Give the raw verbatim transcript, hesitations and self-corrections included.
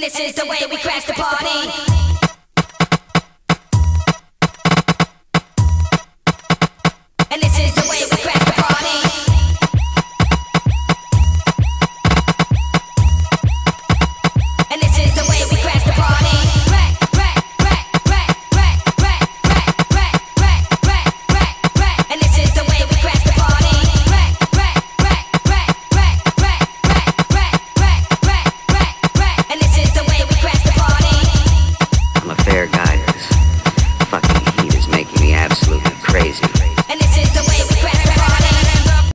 This is the way we crash the party. And this is the